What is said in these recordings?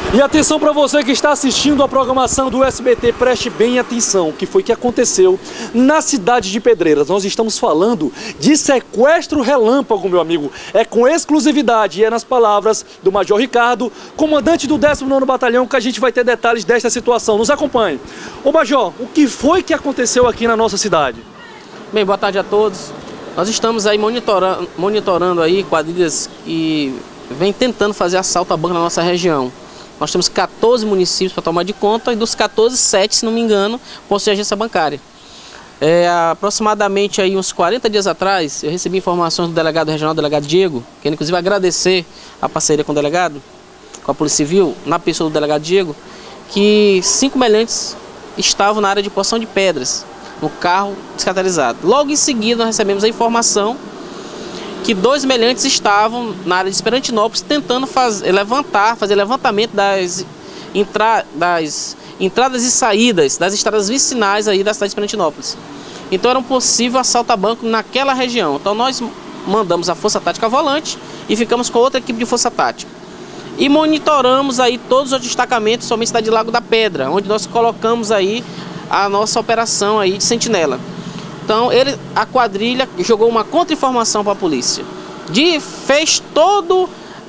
E atenção para você que está assistindo a programação do SBT, preste bem atenção, o que foi que aconteceu na cidade de Pedreiras. Nós estamos falando de sequestro relâmpago, meu amigo. É com exclusividade e é nas palavras do Major Ricardo, comandante do 19º Batalhão, que a gente vai ter detalhes desta situação. Nos acompanhe. Ô Major, o que foi que aconteceu aqui na nossa cidade? Bem, boa tarde a todos. Nós estamos aí monitorando aí quadrilhas que vem tentando fazer assalto a banco na nossa região. Nós temos 14 municípios para tomar de conta e dos 14, 7, se não me engano, possuem agência bancária. Aproximadamente aí uns 40 dias atrás, eu recebi informações do delegado regional, delegado Diego, quero inclusive agradecer a parceria com o delegado, com a Polícia Civil, na pessoa do delegado Diego, que 5 meliantes estavam na área de porção de pedras, no carro descaracterizado. Logo em seguida, nós recebemos a informação que 2 meliantes estavam na área de Esperantinópolis tentando fazer levantamento das entradas e saídas das estradas vicinais aí da cidade de Esperantinópolis. Então era um possível assalto a banco naquela região. Então nós mandamos a Força Tática Volante e ficamos com outra equipe de Força Tática. E monitoramos aí todos os destacamentos, somente cidade de Lago da Pedra, onde nós colocamos aí a nossa operação aí de sentinela. Então a quadrilha jogou uma contra-informação para a polícia. Fez todo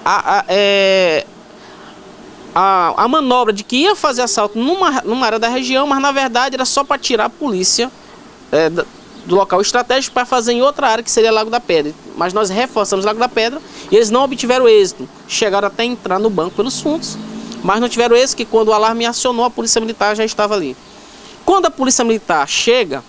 a manobra de que ia fazer assalto numa área da região, mas na verdade era só para tirar a polícia do local estratégico para fazer em outra área que seria Lago da Pedra. Mas nós reforçamos Lago da Pedra e eles não obtiveram êxito. Chegaram até a entrar no banco pelos fundos, mas não tiveram êxito, que quando o alarme acionou, a Polícia Militar já estava ali. Quando a Polícia Militar chega,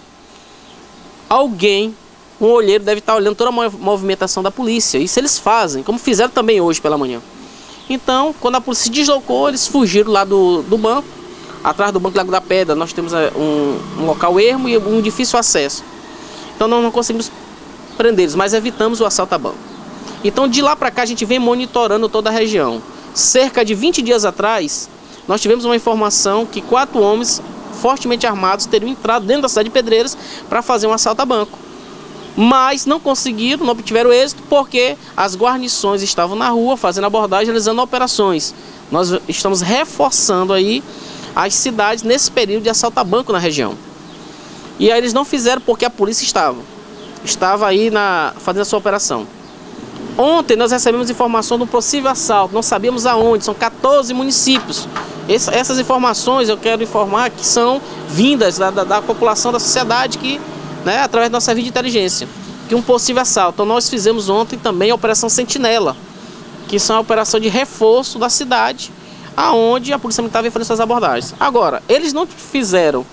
um olheiro deve estar olhando toda a movimentação da polícia. Isso eles fazem, como fizeram também hoje pela manhã. Então, quando a polícia se deslocou, eles fugiram lá do banco. Atrás do banco Lago da Pedra, nós temos um local ermo e um difícil acesso. Então, nós não conseguimos prendê-los, mas evitamos o assalto a banco. Então, de lá para cá, a gente vem monitorando toda a região. Cerca de 20 dias atrás, nós tivemos uma informação que 4 homens fortemente armados teriam entrado dentro da cidade de Pedreiras para fazer um assalto a banco. Mas não conseguiram, não obtiveram êxito, porque as guarnições estavam na rua fazendo abordagem, realizando operações. Nós estamos reforçando aí as cidades nesse período de assalto a banco na região. E aí eles não fizeram porque a polícia estava aí fazendo a sua operação. Ontem nós recebemos informação de um possível assalto, não sabíamos aonde, são 14 municípios. Essas informações eu quero informar que são vindas da população, da sociedade, que, através do nosso serviço de inteligência, que um possível assalto. Então nós fizemos ontem também a Operação Sentinela, que são a operação de reforço da cidade, aonde a Polícia Militar vem fazer suas abordagens. Agora, eles não fizeram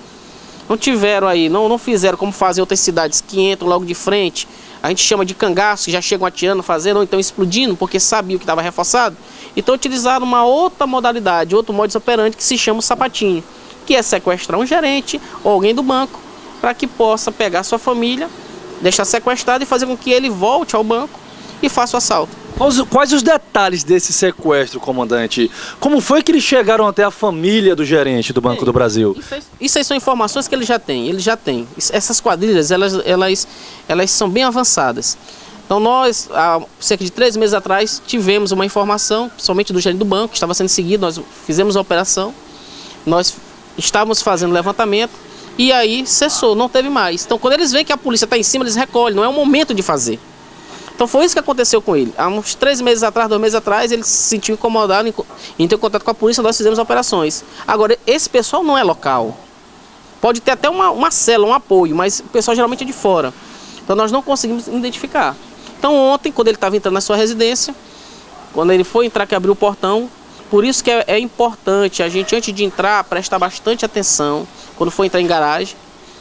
como fazem outras cidades que entram logo de frente. A gente chama de cangaço, que já chegam atirando, fazendo, ou então explodindo, porque sabiam que estava reforçado. Então utilizaram uma outra modalidade, outro modus operandi, que se chama o sapatinho, que é sequestrar um gerente ou alguém do banco, para que possa pegar sua família, deixar sequestrado e fazer com que ele volte ao banco e faça o assalto. Quais os detalhes desse sequestro, comandante? Como foi que eles chegaram até a família do gerente do Banco do Brasil? Isso aí são informações que ele já tem. Essas quadrilhas, elas são bem avançadas. Então nós, há cerca de 3 meses atrás, tivemos uma informação, somente do gerente do banco, que estava sendo seguido, nós fizemos a operação, nós estávamos fazendo levantamento, e aí cessou, não teve mais. Então quando eles veem que a polícia está em cima, eles recolhem, não é o momento de fazer. Então foi isso que aconteceu com ele. Há uns 3 meses atrás, 2 meses atrás, ele se sentiu incomodado em ter contato com a polícia, nós fizemos operações. Agora, esse pessoal não é local. Pode ter até uma célula, um apoio, mas o pessoal geralmente é de fora. Então nós não conseguimos identificar. Então ontem, quando ele estava entrando na sua residência, quando ele foi entrar, que abriu o portão, por isso que é importante a gente, antes de entrar, prestar bastante atenção, quando for entrar em garagem,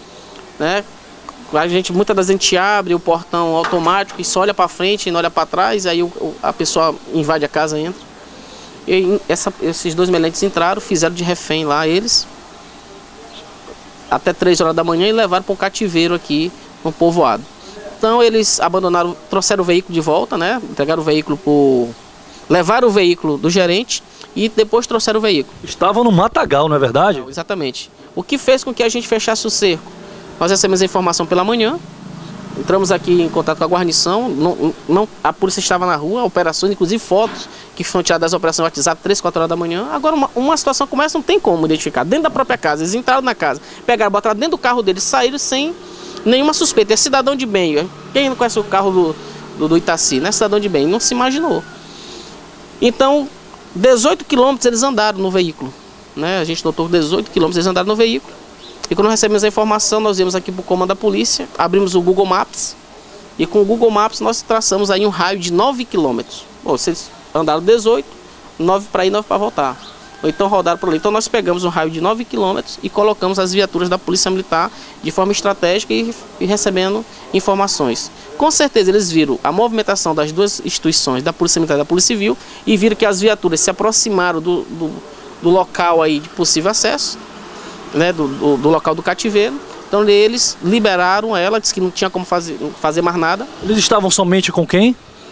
muitas vezes a gente abre o portão automático e só olha para frente e não olha para trás, aí a pessoa invade a casa e entra. E esses 2 meliantes entraram, fizeram de refém lá eles, até 3 horas da manhã, e levaram para um cativeiro aqui no povoado. Então eles abandonaram, trouxeram o veículo de volta, entregaram o veículo levaram o veículo do gerente e depois trouxeram o veículo. Estavam no matagal, não é verdade? Não, exatamente. O que fez com que a gente fechasse o cerco? Nós recebemos a informação pela manhã, Entramos aqui em contato com a guarnição, a polícia estava na rua, operações, inclusive fotos que foram tiradas das operações no WhatsApp 3, 4 horas da manhã. Agora uma situação como essa não tem como identificar, dentro da própria casa. Eles entraram na casa, pegaram, botaram dentro do carro deles, saíram sem nenhuma suspeita. É cidadão de bem. Quem não conhece o carro do Itaci, né? Cidadão de bem, não se imaginou. Então, 18 quilômetros eles andaram no veículo, né? A gente notou 18 quilômetros eles andaram no veículo. E quando recebemos a informação, nós viemos aqui para o comando da polícia, abrimos o Google Maps, e com o Google Maps nós traçamos aí um raio de 9 quilômetros. Ou vocês andaram 18, 9 para ir, 9 para voltar. Ou então rodaram por ali. Então nós pegamos um raio de 9 quilômetros e colocamos as viaturas da Polícia Militar de forma estratégica e recebendo informações. Com certeza eles viram a movimentação das duas instituições, da Polícia Militar e da Polícia Civil, e viram que as viaturas se aproximaram do local aí de possível acesso, né, do local do cativeiro. Então eles liberaram ela, disse que não tinha como fazer mais nada. Eles estavam somente com quem?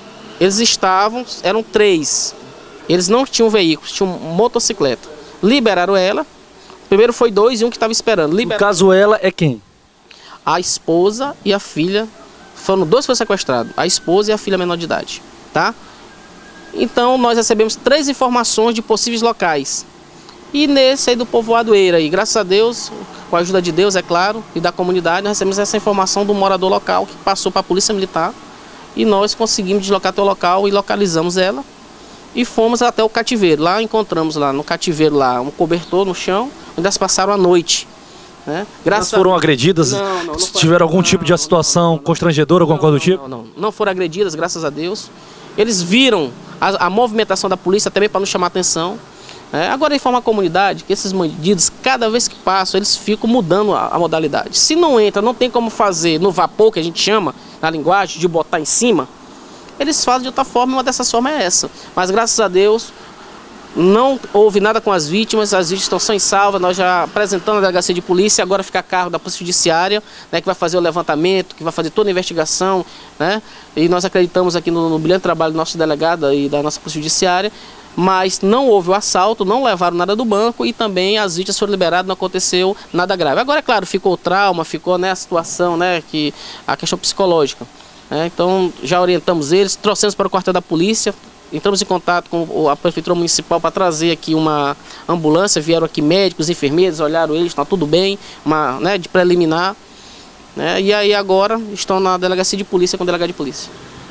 Eram 3. Eles não tinham veículos, tinham motocicleta. Liberaram ela. Primeiro foi 2 e um que estava esperando. No caso, ela é quem? A esposa e a filha. Foram 2 que foram sequestrados. A esposa e a filha menor de idade. Tá? Então nós recebemos 3 informações de possíveis locais. E nesse aí do povoado Eira, e graças a Deus, com a ajuda de Deus, é claro, e da comunidade, nós recebemos essa informação do morador local que passou para a Polícia Militar. E nós conseguimos deslocar até o local e localizamos ela. E fomos até o cativeiro. Lá encontramos lá no cativeiro lá um cobertor no chão, onde elas passaram a noite. Né? Elas foram agredidas? Não tiveram algum tipo de situação constrangedora, alguma coisa do tipo? Não foram agredidas, graças a Deus. Eles viram a movimentação da polícia também para nos chamar a atenção. Agora informa a comunidade que esses bandidos, cada vez que passam, eles ficam mudando a modalidade. Se não entra, não tem como fazer no vapor, que a gente chama, na linguagem, de botar em cima, eles fazem de outra forma, e uma dessas formas é essa. Mas graças a Deus, não houve nada com as vítimas estão sãs e salvas. Nós já apresentamos a delegacia de polícia, agora fica a cargo da Polícia Judiciária, né, que vai fazer o levantamento, que vai fazer toda a investigação, né, e nós acreditamos aqui no brilhante trabalho do nosso delegado e da nossa Polícia Judiciária. Mas não houve o assalto, não levaram nada do banco e também as vítimas foram liberadas, não aconteceu nada grave. Agora, é claro, ficou o trauma, ficou, né, a situação, né, a questão psicológica. Então, já orientamos eles, trouxemos para o quartel da polícia, entramos em contato com a Prefeitura Municipal para trazer aqui uma ambulância, vieram aqui médicos, enfermeiros, olharam eles, está tudo bem, de preliminar. E aí agora estão na delegacia de polícia com o delegado de polícia.